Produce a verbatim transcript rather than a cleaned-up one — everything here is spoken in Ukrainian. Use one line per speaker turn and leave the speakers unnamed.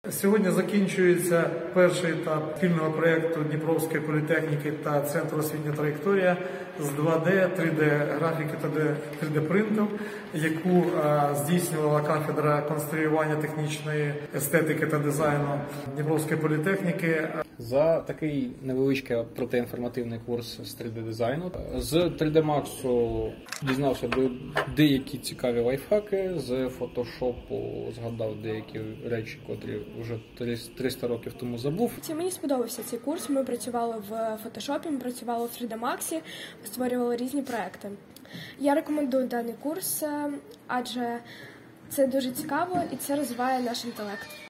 Сьогодні закінчується перший етап спільного проєкту Дніпровської політехніки та Центру освітня траєкторія з два де, три де графіки та три де принту, яку здійснювала кафедра конструювання технічної естетики та дизайну Дніпровської політехніки.
За такий невеличкий, проте інформативний курс з три де дизайну. З три де Max дізнався деякі цікаві лайфхаки, з фотошопу згадав деякі речі, котрі вже триста років тому забув.
Мені сподобався цей курс. Ми працювали в фотошопі, ми працювали в три де Max, створювали різні проекти. Я рекомендую даний курс, адже це дуже цікаво і це розвиває наш інтелект.